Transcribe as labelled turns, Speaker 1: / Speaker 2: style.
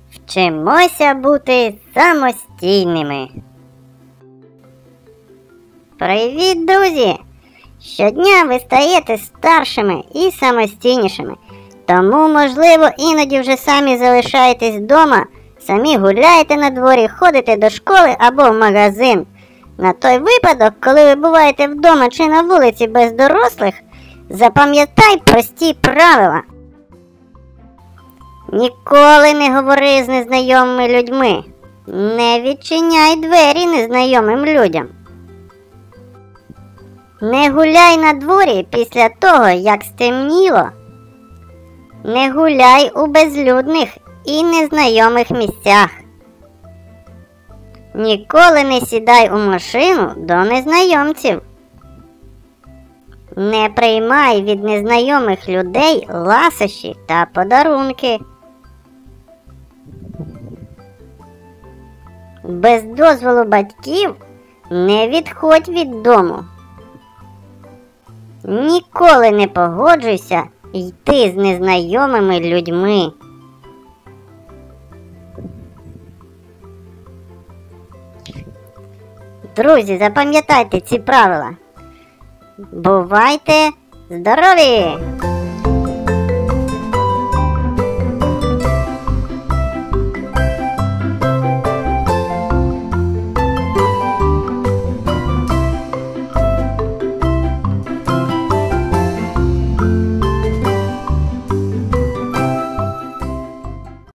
Speaker 1: Вчимося бути самостійними. Привіт, друзі! Щодня ви стаєте старшими і самостійнішими. Тому, можливо, іноді вже самі залишаєтесь вдома, самі гуляєте на дворі, ходите до школи або в магазин. На той випадок, коли ви буваєте вдома чи на вулиці без дорослих, запам'ятай прості правила. Ніколи не говори з незнайомими людьми. Не відчиняй двері незнайомим людям. Не гуляй на дворі після того, як стемніло. Не гуляй у безлюдних і незнайомих місцях. Ніколи не сідай у машину до незнайомців. Не приймай від незнайомих людей ласощі та подарунки. Без дозволу батьків не відходь від дому. Ніколи не погоджуйся йти з незнайомими людьми. Друзі, запам'ятайте ці правила. Бувайте здорові!